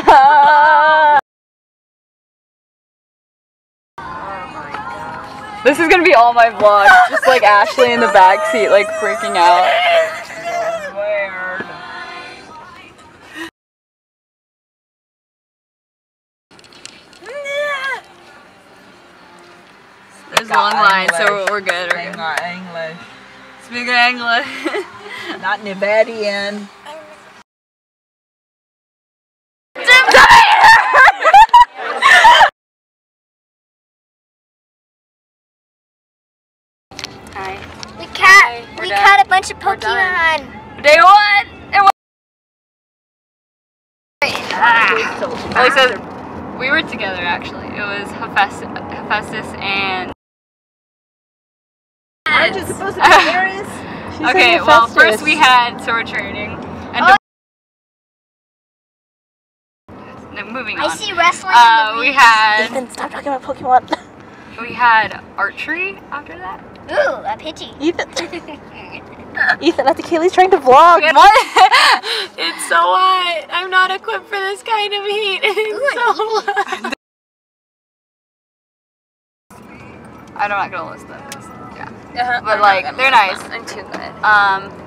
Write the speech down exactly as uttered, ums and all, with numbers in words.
This is gonna be all my vlogs, just like Ashley in the backseat, like freaking out. There's a long line, so we're good. We're good. English. Speak English. Not Nevadian. Hi. We caught we done. caught a bunch of Pokemon. Day one. It was ah. Well, he said we were together actually. It was Hephaestus, Hephaestus and. Aren't you supposed to be Aries? Okay, well first we had sword training and. Oh. No, moving on. I see wrestling. Uh, we had. Ethan, stop talking about Pokemon. We had archery after that. Ooh, a pitchy. Ethan. Ethan, I think Kaylee's trying to vlog. What? It's so hot. I'm not equipped for this kind of heat. It's Ooh, so hot. I'm not gonna list them. Yeah. Uh-huh. But like, they're nice. I'm too good. Um.